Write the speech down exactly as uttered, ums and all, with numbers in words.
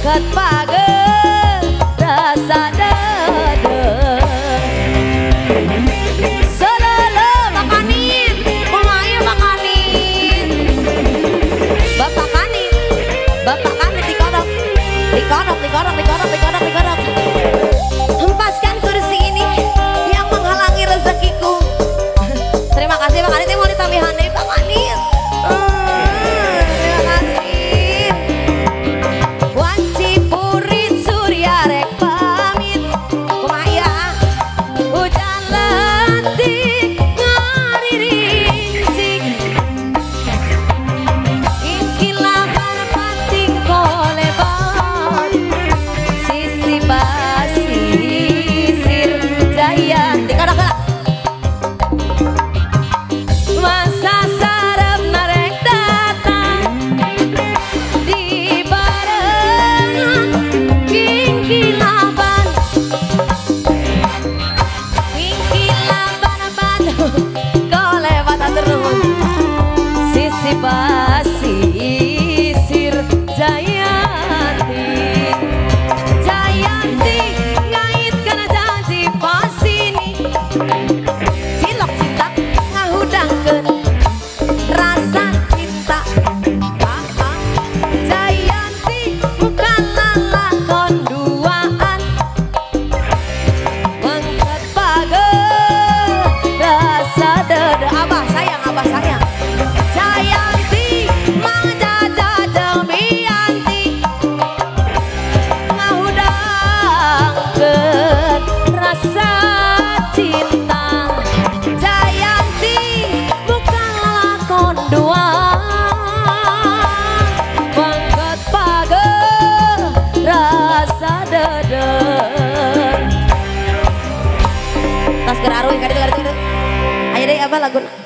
Mangkat page rasa dede selele makanin kumaya makanin bapak kanin bapak kanin dikorok dikorok dikorok dikorok dikorok dikorok hempaskan kursi ini yang menghalangi rezekiku. Terima kasih Pak Kanin, mau ditambahan nih Pak Kanin. Basisir Jayanti Jayanti ngait kena janji pas ini cilok cinta ngahudangkeun rasa cinta ah, ah. Jayanti bukan lalakon duaan mangkat page rasa dede abah sayang abah sayang Jayanti mang jajah Mianti ngahudangkeun rasa cinta Jayanti bukan lalakon doang mangkat page rasa dede tas geraruy kaditu kaditu ayo deh apa lagu